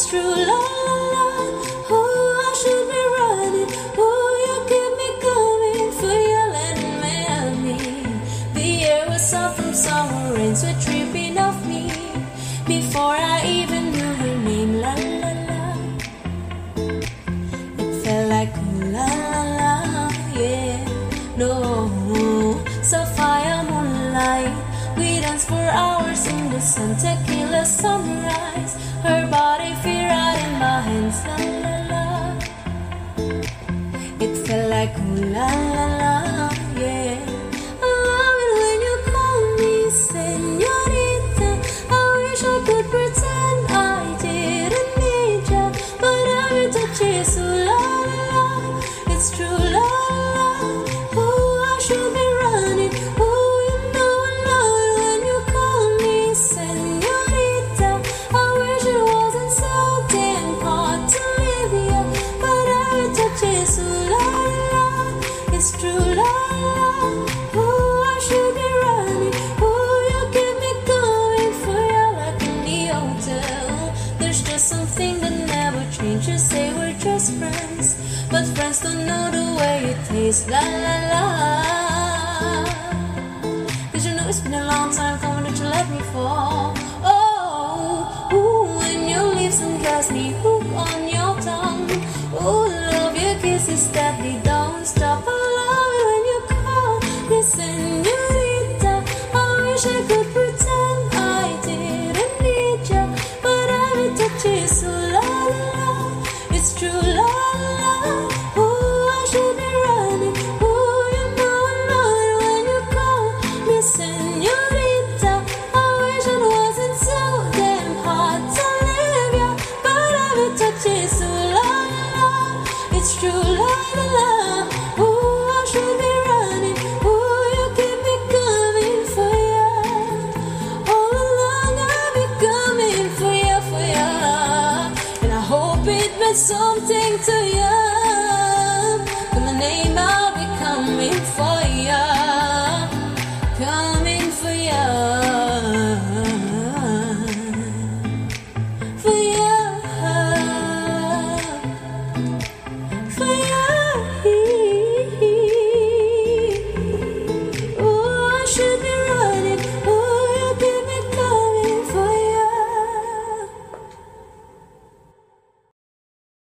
It's true, la la la. Oh, I should be running. Oh, you keep me coming for your land and me. The air was soft from summer rain, so dripping off me before I even knew her name. La la la. It felt like ooh, la la la, yeah. No, sapphire moonlight. We danced for hours in the sun, tequila sunrise. Her body fit right in my hands, la la la. It felt like ooh la la la, yeah. I love it when you call me señorita. I wish I could pretend I didn't need ya, but every touch is ooh la la la. It's true, la la la. Oh, I should be running. Oh, you know I love it when you call me señorita. I wish it wasn't so damn hard to live ya, but every touch is ooh la la la. It's true, la la la. Oh, I should be running. Oh, you keep me going for ya like in the hotel. There's just something that never changes. Say we're just friends, but friends don't know the way it tastes. La la la. Did you know it's been a long time coming that you let me fall? Oh, ooh, when your lips undress me, hook on your tongue. Oh, love your kisses steadily, don't stop. I love it when you call me señorita. I wish I could pretend I didn't need ya, but every touch is so la la la. It's true, la la la. Oh, I should be running. Oh, you know I love it when you call me señorita. I wish it wasn't so damn hard to live ya, but every touch is so la la la. It's true, la la la. Oh, I should be running. Oh, you keep me coming for ya. All along I've been coming for ya, and I hope it meant something to ya.